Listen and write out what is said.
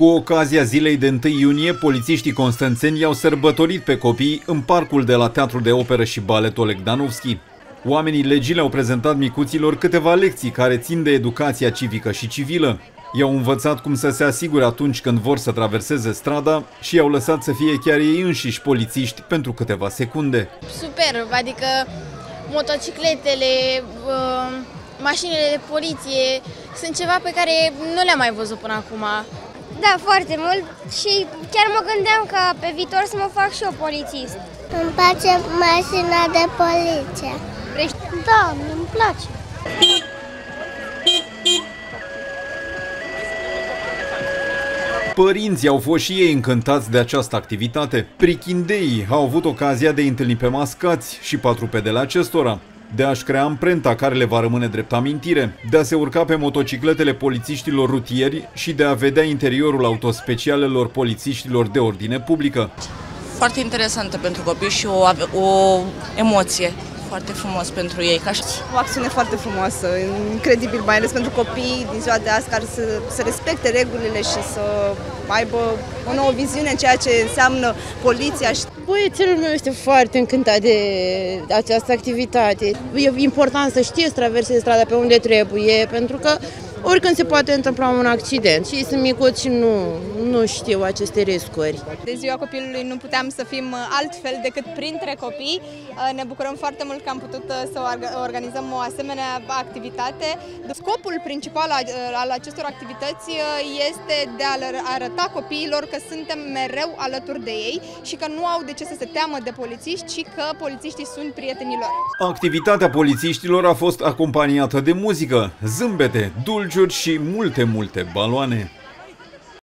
Cu ocazia zilei de 1 iunie, polițiștii constanțeni i-au sărbătorit pe copii în parcul de la Teatrul de Operă și Balet Oleg Danovski. Oamenii legii le-au prezentat micuților câteva lecții care țin de educația civică și civilă. I-au învățat cum să se asigure atunci când vor să traverseze strada și i-au lăsat să fie chiar ei înșiși polițiști pentru câteva secunde. Superb, adică motocicletele, mașinile de poliție sunt ceva pe care nu le-am mai văzut până acum. Da, foarte mult și chiar mă gândeam că pe viitor să mă fac și eu polițist. Îmi place mașina de poliție. Da, îmi place. Părinții au fost și ei încântați de această activitate. Prichindeii au avut ocazia de a întâlni pe mascați și patrupedele acestora, de a-și crea amprenta care le va rămâne drept amintire, de a se urca pe motocicletele polițiștilor rutieri și de a vedea interiorul autospecialelor polițiștilor de ordine publică. Foarte interesantă pentru copii și o emoție foarte frumos pentru ei. O acțiune foarte frumoasă, incredibil, mai ales pentru copii din ziua de azi care să respecte regulile și să aibă o nouă viziune în ceea ce înseamnă poliția. Băiețelul meu este foarte încântat de această activitate. E important să știe să traverseze strada pe unde trebuie, pentru că oricând se poate întâmpla un accident și ei sunt micuți și nu știu aceste riscuri. De ziua copilului nu puteam să fim altfel decât printre copii. Ne bucurăm foarte mult că am putut să organizăm o asemenea activitate. Scopul principal al acestor activități este de a arăta copiilor că suntem mereu alături de ei și că nu au de ce să se teamă de polițiști, ci că polițiștii sunt prietenii lor. Activitatea polițiștilor a fost acompaniată de muzică, zâmbete, dulciuri și multe baloane.